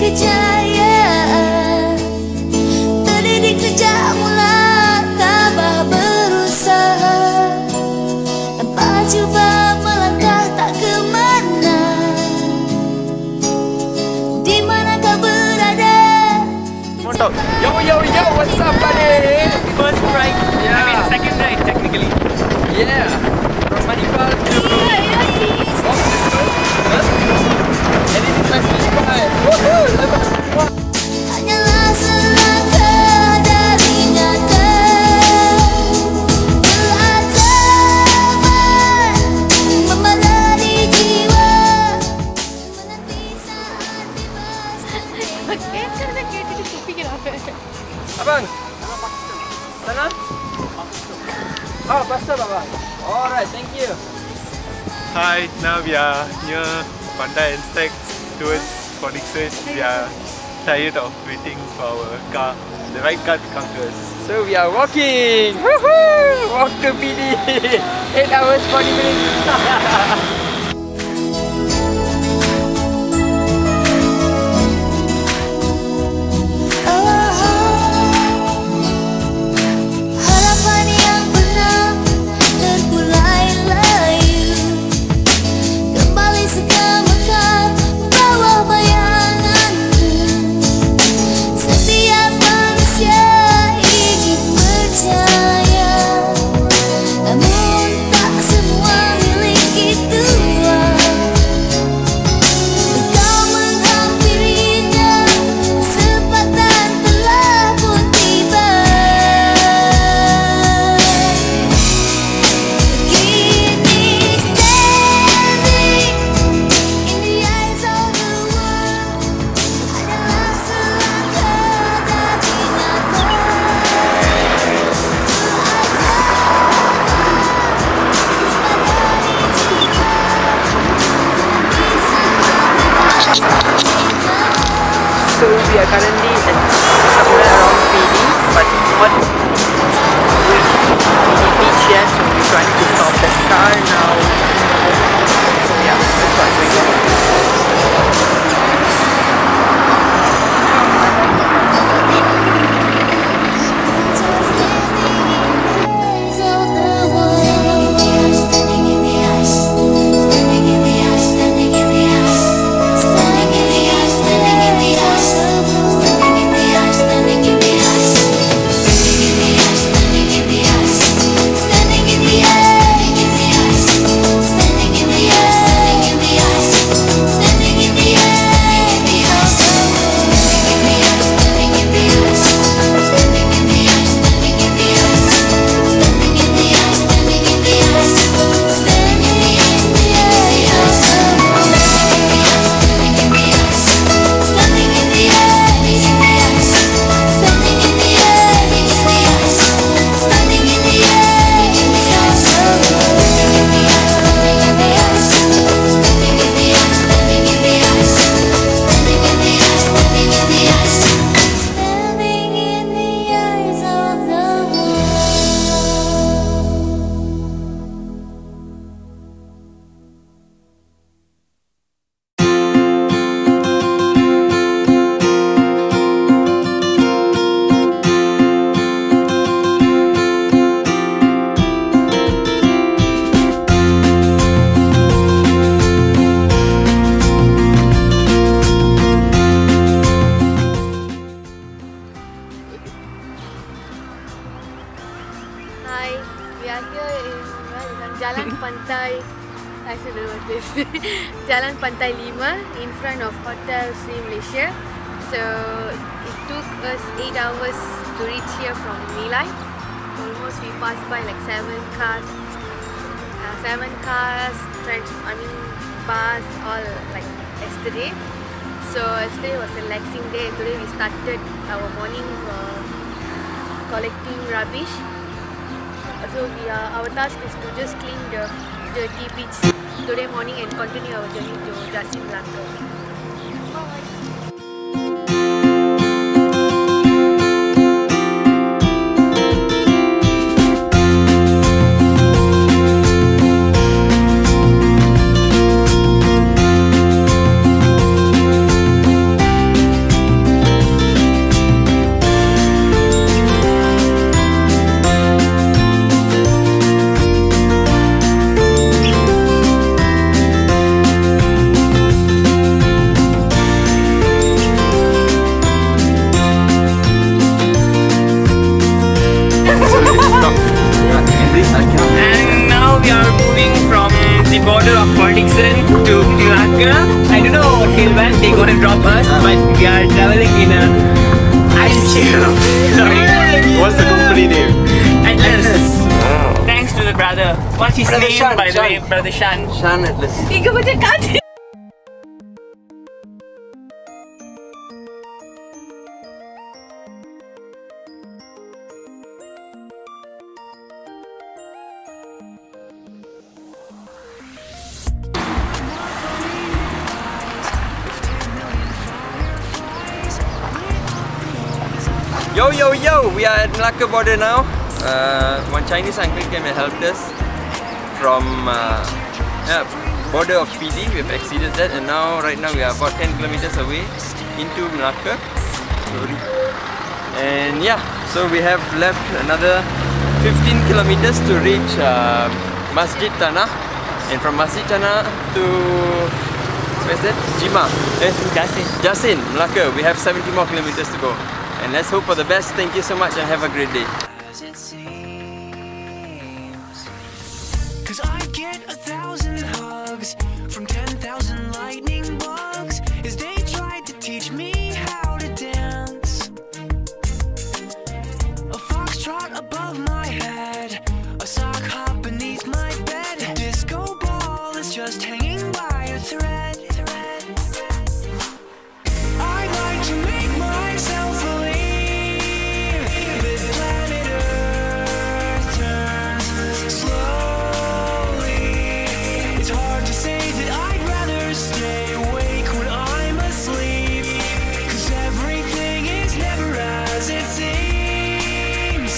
kejayaan. Terdidik sejak mula, tabah berusaha. Tanpa coba melangkah tak kemana. Di mana kau berada? Mantap. Yo, what's up, buddy? First ride, Yeah. I mean second ride technically. Yeah. From Manipal to anything my spine. Woohoo! Lepas semua. Hanyalah selangkah dari nyata. Keazaman membadani jiwa. Menanti saat tiba. Abang. Sana? Oh, pastor, Baba. Alright, thank you. Hi, now we are near Bandai and Stack towards Phoenixes. We are tired of waiting for our car, the right car to come to us. So we are walking. Woohoo! Walk to PD. 8 hours 40 minutes. Harapan yang pernah terkulai layu kembali sekemekan bawah bayanganku. Setiap manusia ingin percaya, namun tak semua miliki Tuhan. Kau menghampirinya, kesempatan telah pun tiba. Kini standing in the eyes of the world adalah selangkah dari nyata. So we are currently at somewhere around PD, but not PD beach yet, so we're trying to stop the car now. So yeah, that's what we're doing. Hi, we are here in Jalan Pantai. I should know what this. Jalan Pantai 5 in front of Hotel Sri Malaysia. So it took us 8 hours to reach here from Nilai. Almost we passed by like 7 cars, bus, all like yesterday. So yesterday was a relaxing day. Today we started our morning collecting rubbish. So our task is to just clean the dirty beach today morning and continue our journey to Jasim Blanco. his Brother name, Shan, by the Shan. way, Brother Shan. Shan Atlas. Ika baca kat. Yo, yo, yo! We are at Malacca border now. One Chinese uncle came and helped us from border of PD. We have exceeded that, and now, right now, we are about 10 kilometers away into Malacca. And yeah, so we have left another 15 kilometers to reach Masjid Tanah, and from Masjid Tanah to where's that? Jima. Jasin, Malacca. We have 70 more kilometers to go. And let's hope for the best. Thank you so much and have a great day. As it seems, 'cause I get 1,000 hugs from 10,000 lightning bugs as they tried to teach me how to dance. A foxtrot above my head, a sock hop beneath my bed, a disco ball is just hanging by a thread. I like to make myself believe that planet Earth turns slowly. It's hard to say that I'd rather stay awake when I'm asleep, 'cause everything is never as it seems.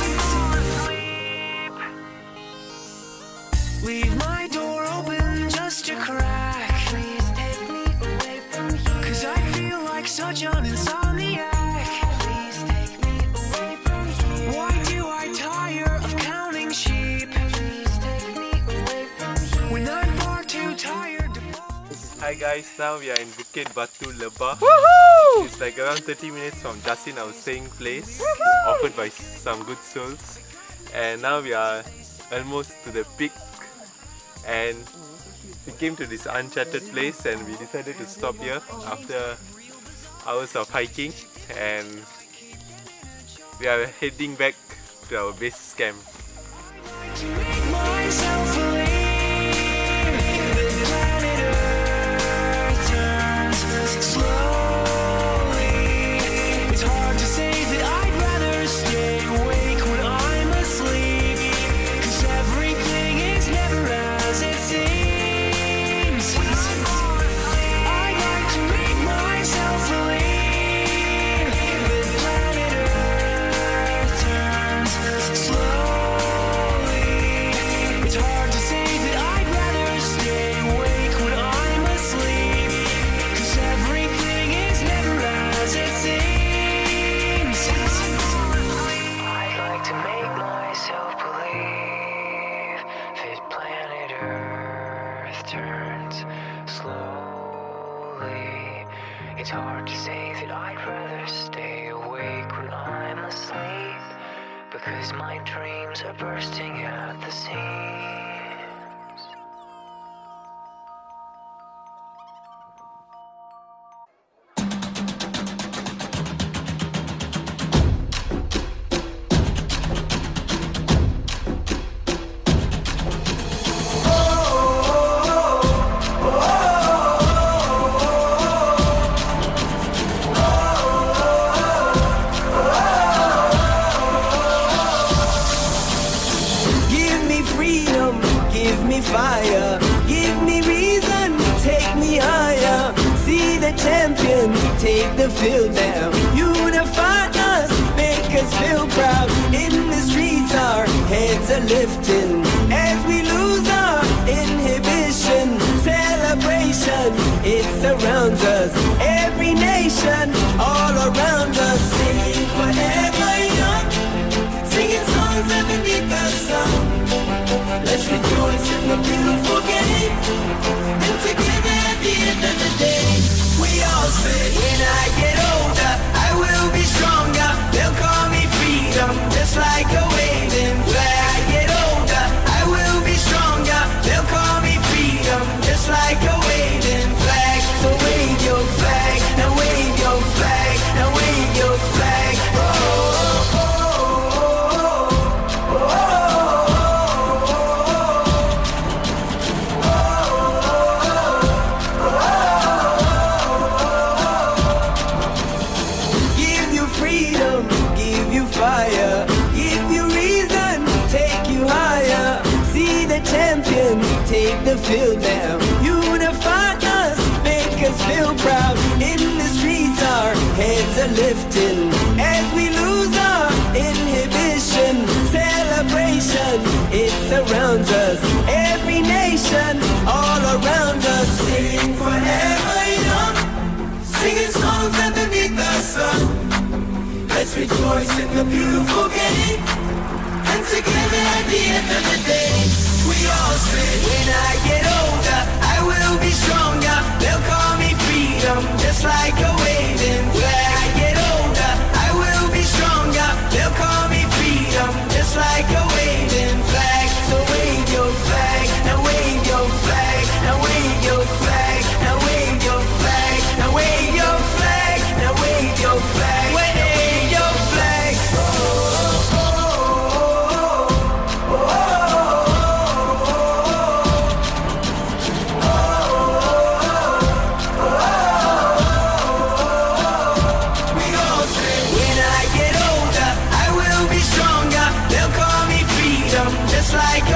Leave my door open just a crack. Please take me away from here, 'cause I feel like such an insomniac. Please take me away from here. Why do I tire of counting sheep? Please take me away from here, when I'm far too tired to fall. Hi guys, now we are in Bukit Batu Lebah. It's like around 30 minutes from Jasin, our staying place, offered by some good souls. And now we are almost to the peak, and we came to this uncharted place and we decided to stop here after hours of hiking, and we are heading back to our base camp. To make myself believe that planet Earth turns slowly. It's hard to say that I'd rather stay awake when I'm asleep, 'cause everything is never as it seems. I like to make myself believe that planet Earth turns slowly. It's hard to say that I'd rather stay awake when I'm asleep, 'cause everything is never as it seems. I'd like to make myself believe that planet Earth turns slowly. It's hard to say that I'd rather stay awake when I'm asleep, because my dreams are bursting at the seams. Give me freedom, give me fire, give me reason, take me higher. See the champions take the field now. Unify us, make us feel proud. In the streets our heads are lifting as we lose our inhibition. Celebration, it surrounds us. Every nation, all around us. Singing forever young, singing songs underneath the sun. Let's rejoice in the beautiful game, and together at the end of the day, we all say, when I get older, I will be stronger. They'll call me freedom, just like a waving flag. I get older, I will be stronger. They'll call me freedom, just like a waving flag. So wave your flag, now wave your flag, now wave your flag. Oh, oh, oh, oh, oh, oh. take the field now. Unify us, make us feel proud. In the streets our heads are lifting as we lose our inhibition. Celebration, it surrounds us. Every nation, all around us. Sing forever young, singing songs underneath the sun. Let's rejoice in the beautiful game, and together at the end of the day, we all say, when I get older, I will be stronger. They'll call me freedom, just like a waving flag. I get older, I will be stronger. They'll call me freedom, just like a waving flag. So wave your flag, now wave your flag, now wave your flag, now wave your flag, now wave your flag, now wave your flag, wave your flag. Just like